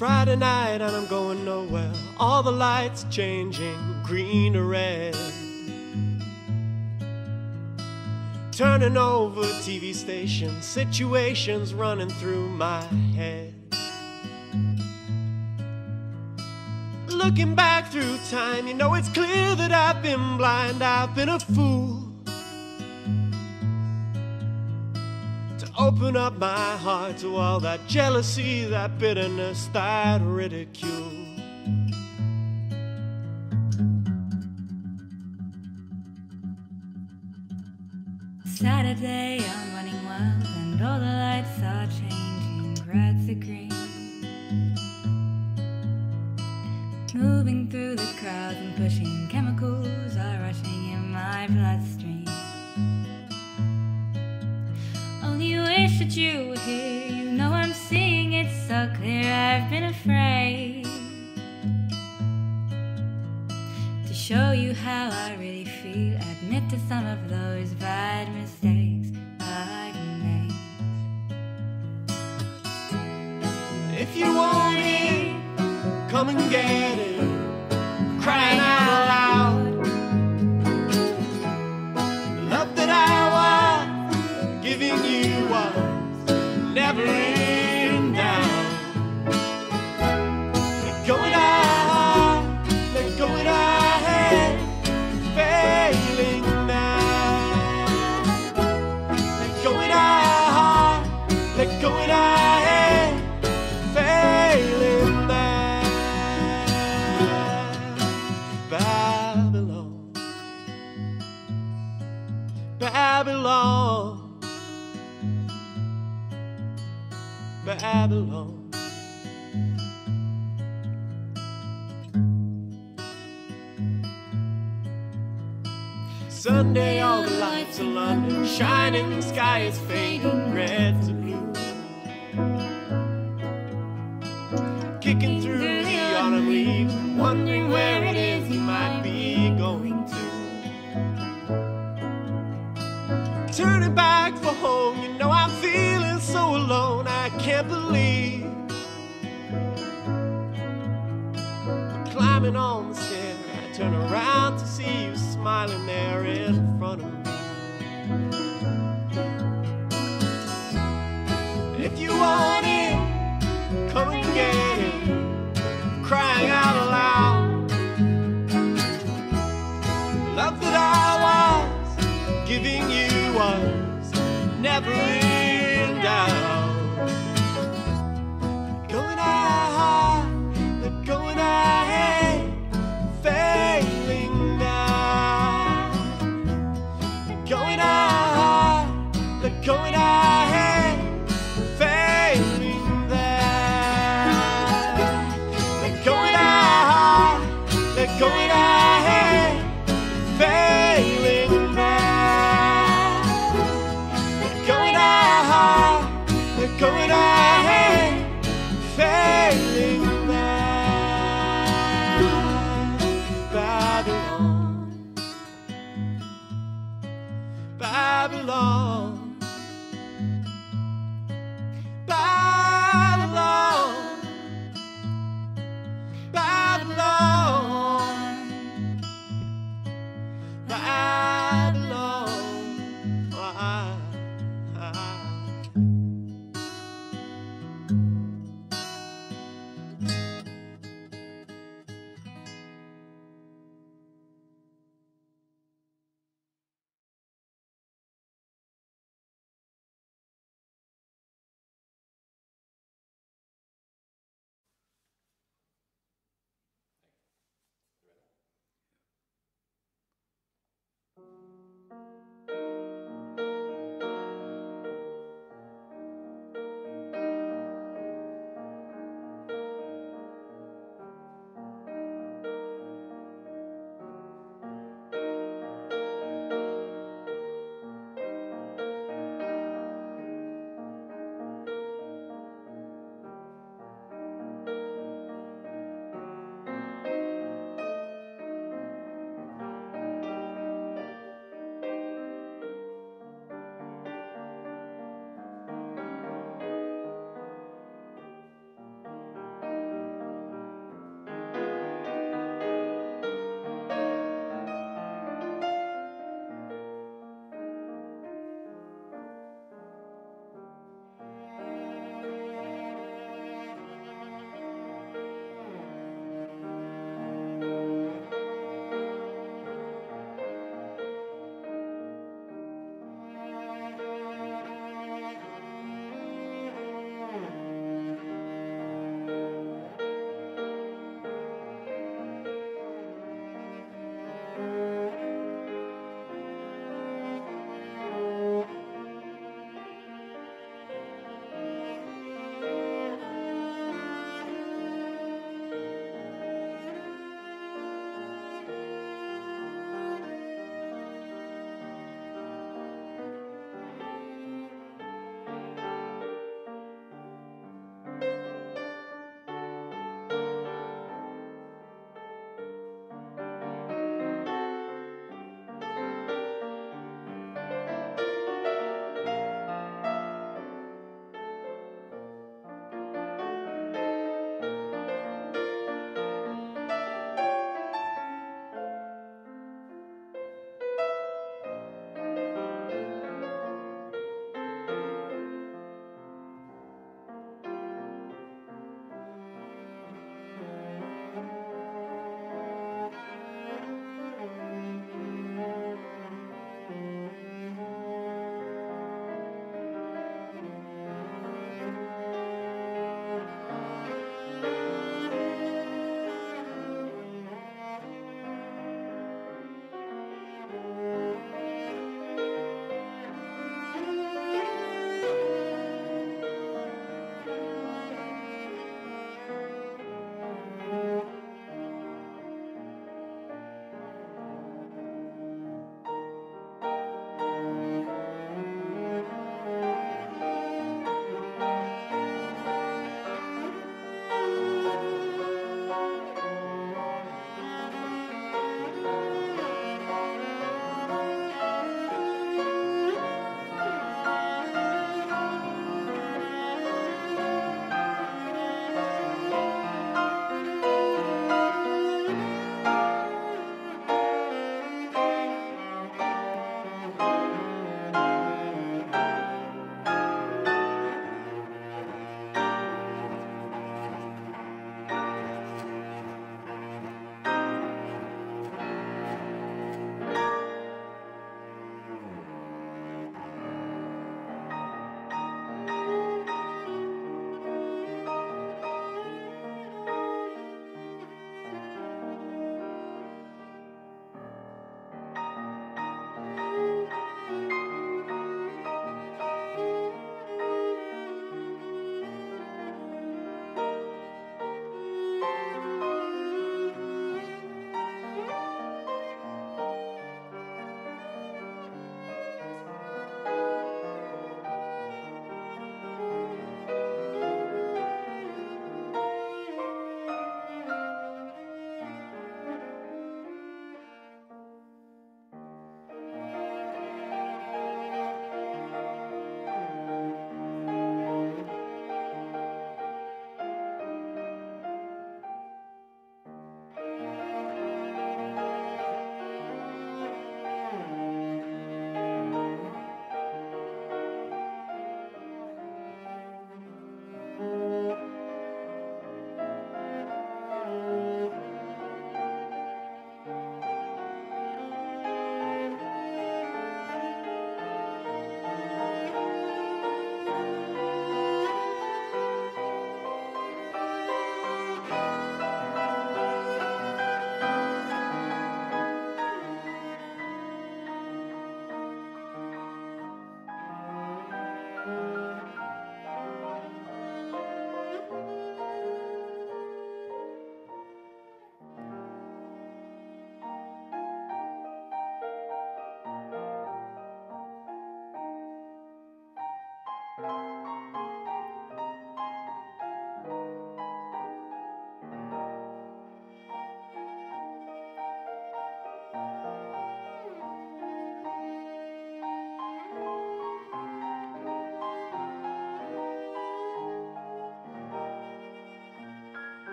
Friday night and I'm going nowhere. All the lights changing, green to red. Turning over TV stations, situations running through my head. Looking back through time, you know it's clear that I've been blind, I've been a fool to open up my heart to all that jealousy, that bitterness, that ridicule. Saturday, I'm running wild, and all the lights are changing red to green. Moving through the crowds and pushing chemicals are rushing in my bloodstream. Only wish that you were here, you know I'm seeing it so clear. I've been afraid to show you how I really feel, admit to some of those bad mistakes I've made. If you want it, come and get it, crying out loud. Love that I was giving you was never in doubt. Let go and I, let go and I, failing now. Let go and I, let go and I, failing now. Babylon, Babylon, Babylon. Sunday, all the lights in London shining, the sky is fading red to blue. Kicking through the autumn leaves, wondering where it is you might be going to. Turning back for home, you know I'm feeling so alone, I can't believe. Climbing on the stair, I turn around to see you smiling there in front of me. If you want it, come and get it, crying out aloud. Love that I was giving you was never in doubt. Let go and I, let go and I, failing now. Let go and I, let go and I, failing there. Let go and I, let go and I, failing there. Let go and I, let go and I, failing there. Babylon, Babylon.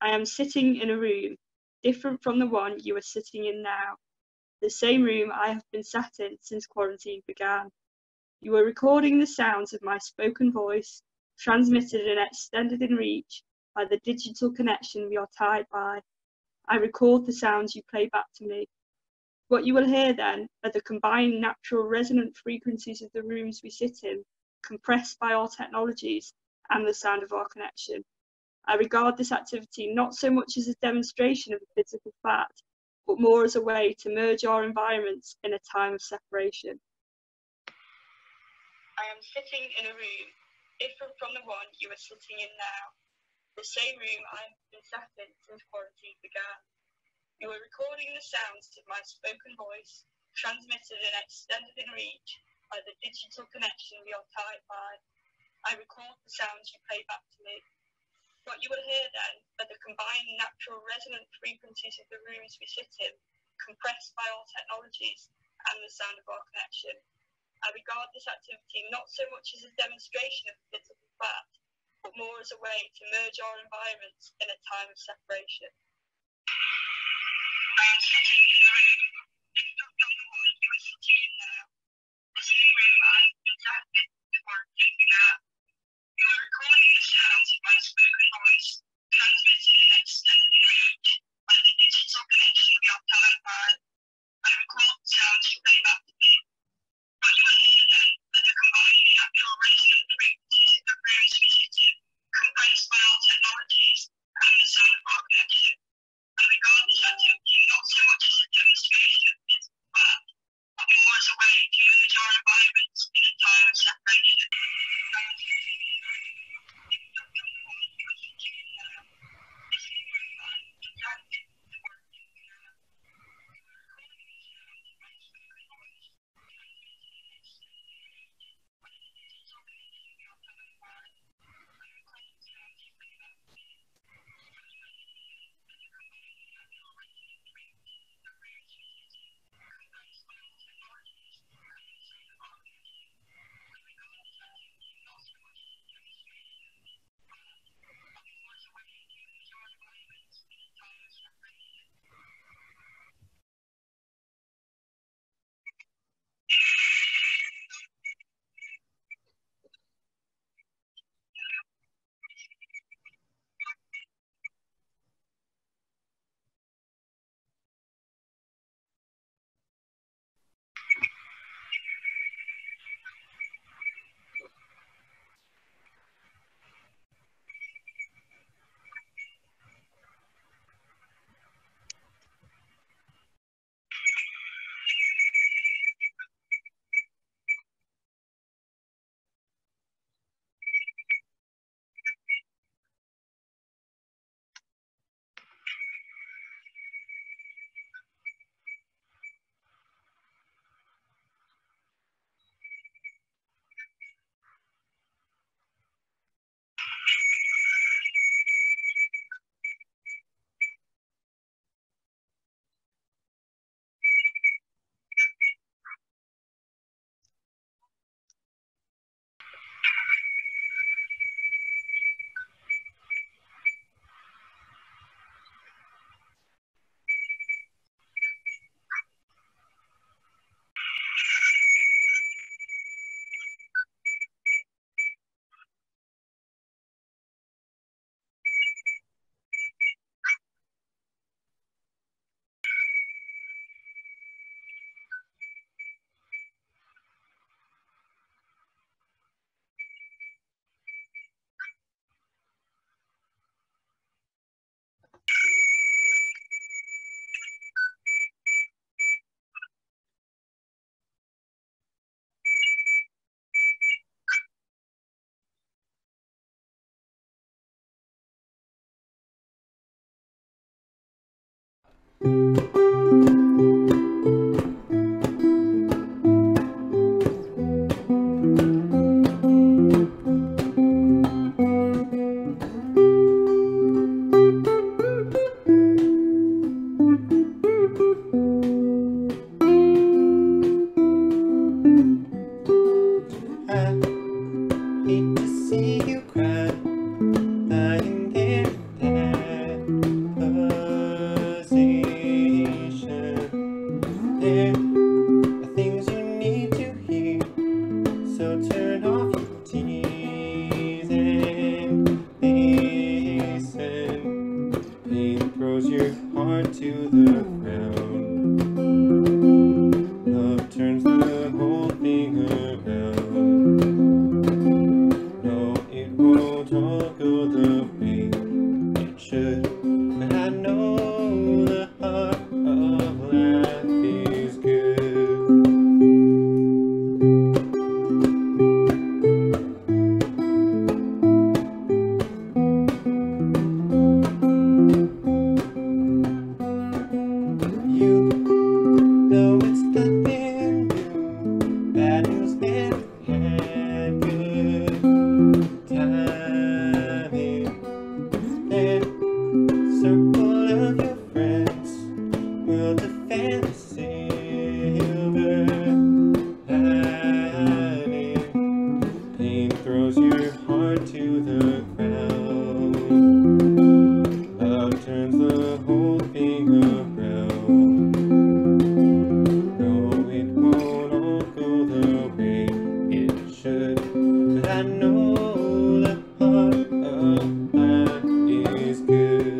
I am sitting in a room different from the one you are sitting in now, the same room I have been sat in since quarantine began. You are recording the sounds of my spoken voice, transmitted and extended in reach by the digital connection we are tied by. I record the sounds you play back to me. What you will hear then are the combined natural resonant frequencies of the rooms we sit in, compressed by our technologies and the sound of our connection. I regard this activity not so much as a demonstration of a physical fact, but more as a way to merge our environments in a time of separation. I am sitting in a room different from the one you are sitting in now, the same room I have been sat in since quarantine began. You are recording the sounds of my spoken voice, transmitted and extended in reach by the digital connection we are tied by. I record the sounds you play back to me. What you will hear then are the combined natural resonant frequencies of the rooms we sit in, compressed by our technologies and the sound of our connection. I regard this activity not so much as a demonstration of physical fact, but more as a way to merge our environments in a time of separation. I am sitting in a room different from the one you are sitting in now, the same room I have been sat in before it began. You are recording the sounds of my spoken voice, transmitted and extended in reach by the digital connection we are tied by. I record the sounds you play back to me. What you will hear then are the combined natural resonant frequencies of the rooms we sit in, compressed by our technologies and the sound of our connection. I regard this activity not so much as a demonstration of physical fact, but more as a way to merge our environments in a time of separation. Hate to see you cry, lying there in bed. turn off your tears and listen. Pain throws your heart to the ground. Love turns the whole thing around. No, it won't all go the way it should, but I know the heart of life is good. You know it's nothing new. Bad news never had good timing. And circle of your friends will defend the silver lining. Pain throws your heart to the ground. Love turns the whole thing around. No, it won't all go the way it should, but I know the heart of life is good.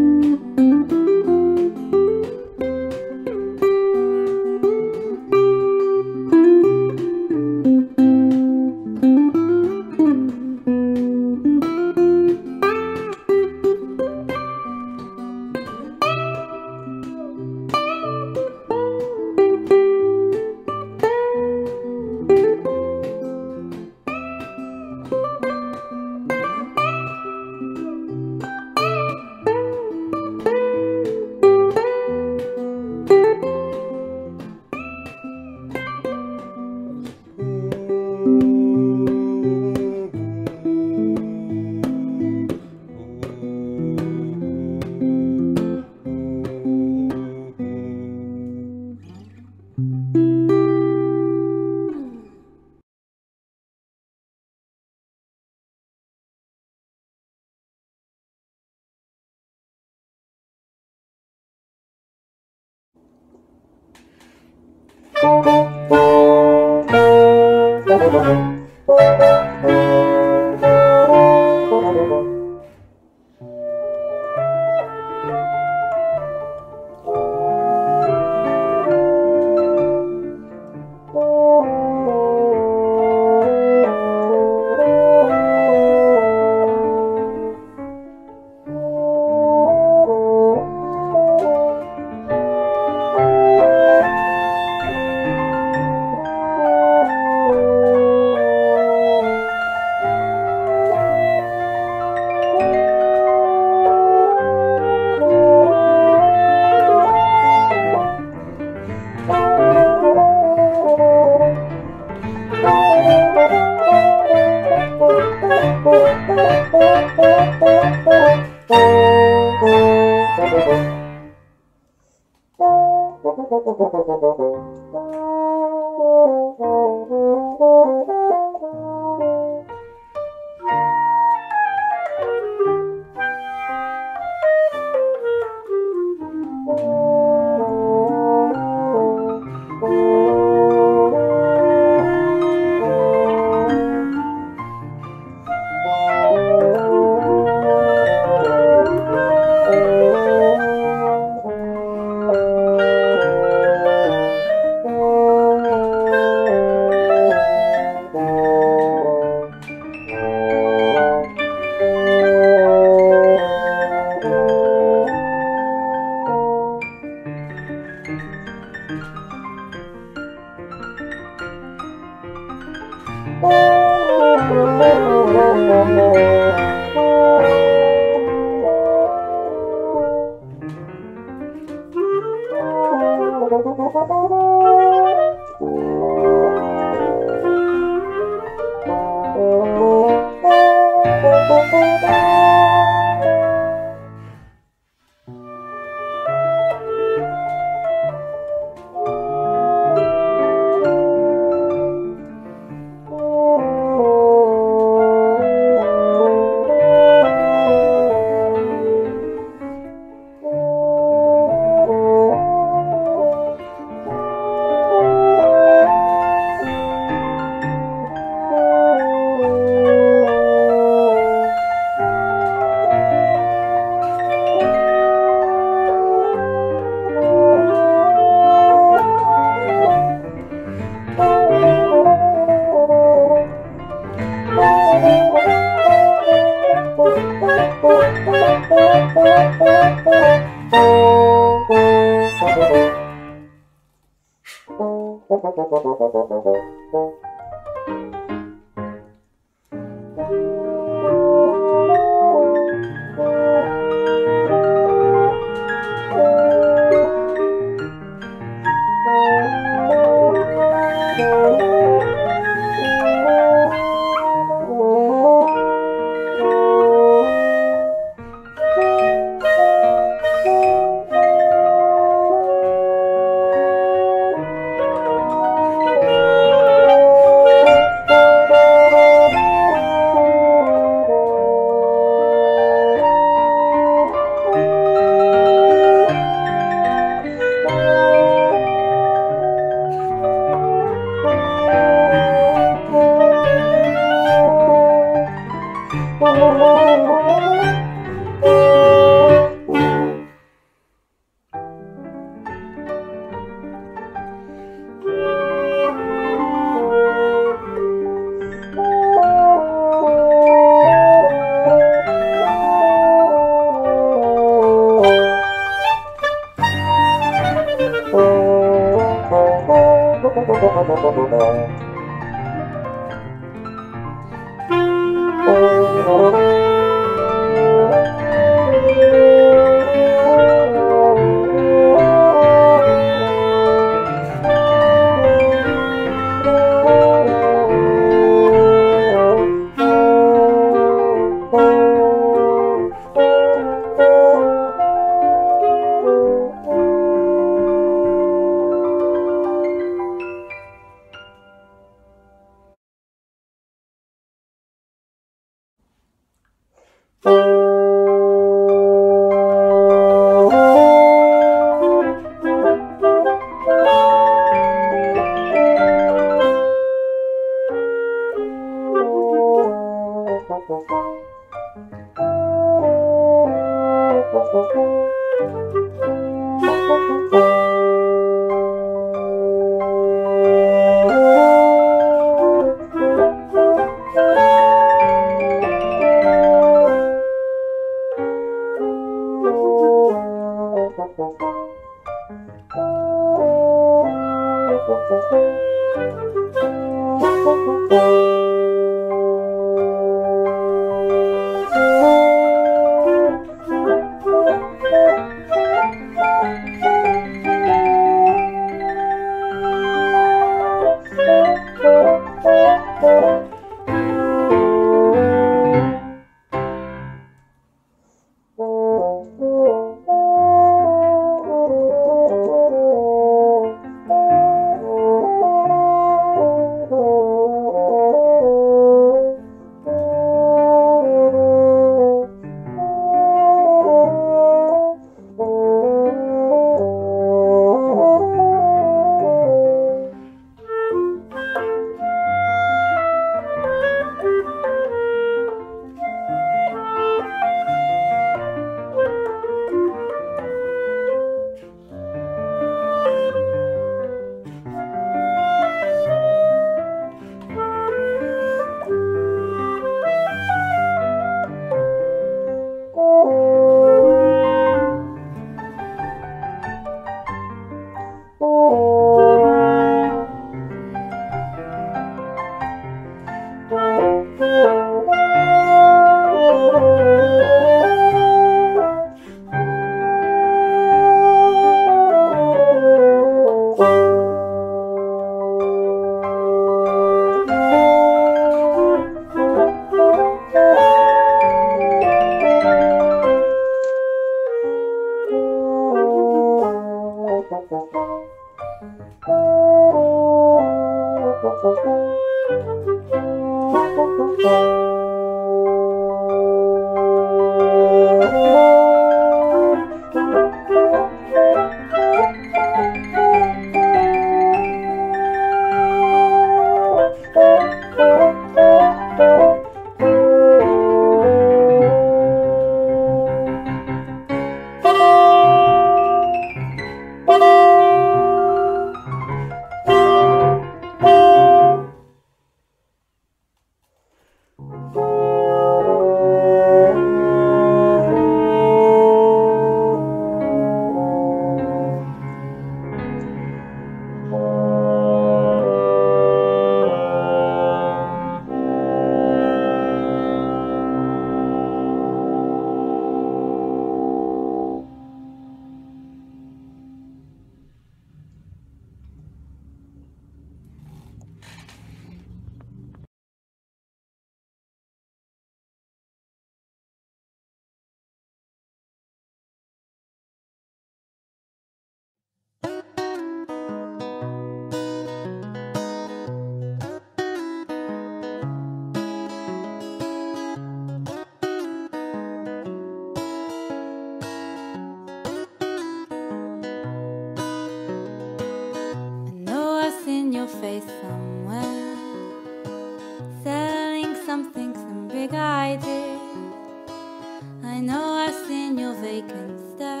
face somewhere, selling something, some big idea. I know I've seen your vacant stare,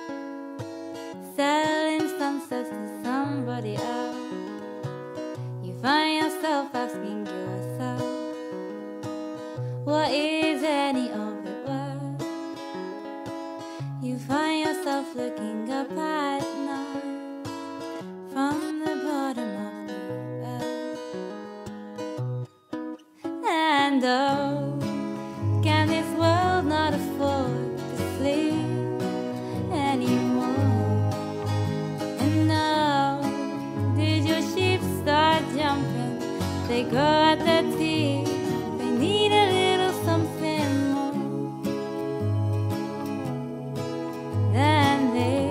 selling sunsets to somebody else. You find yourself asking yourself, what is any of it worth? You find yourself looking up at night from the bottom of the earth. And oh, can this world not afford to sleep anymore? And now, did your sheep start jumping? They go at their teeth, they need a little something more than this.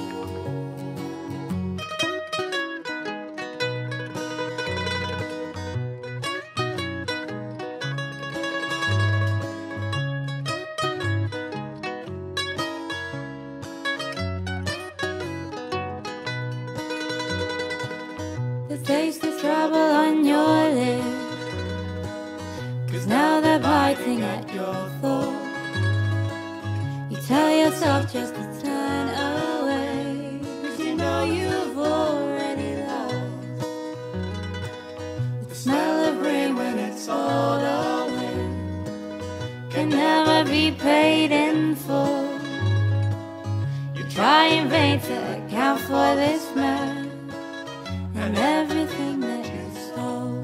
The taste of trouble on your lips, 'cause now they're biting at your thought. You tell yourself just to turn away, 'cause you know you've already lost. The smell of rain when it's all away can never be paid in full. You try in vain to account for this man and everything that you stole.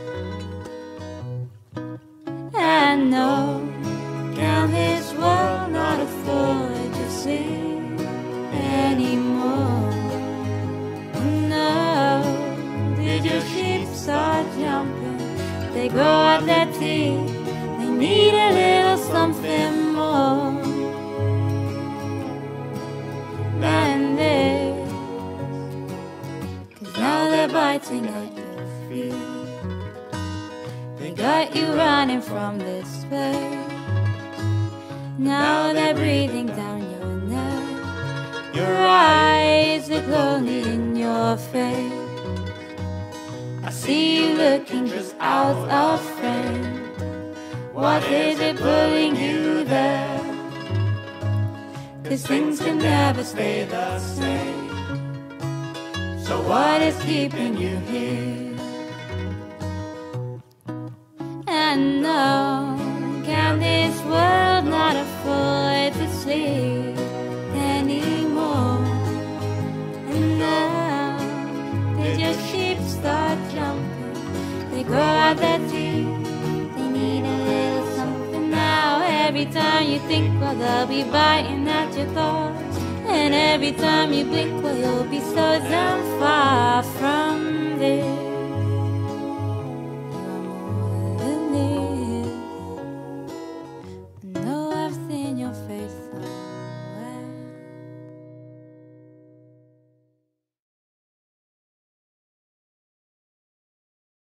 And no, can this world not afford to sleep anymore? No, did your sheep start jumping? They grow up their teeth, they need a little something more than this. Now they're biting at your feet, they got you running from this space. Now they're breathing down your neck, your eyes look lonely in your face. I see you looking just out of frame. What is it pulling you there? 'Cause things can never stay the same. So what is keeping you here? And no, can this world not afford to sleep anymore? And now, did your sheep start jumping? They grow out their teeth, they need a little something now. Every time you think, well, they'll be biting at your thoughts. And every time you blink, well, you'll be so damn far from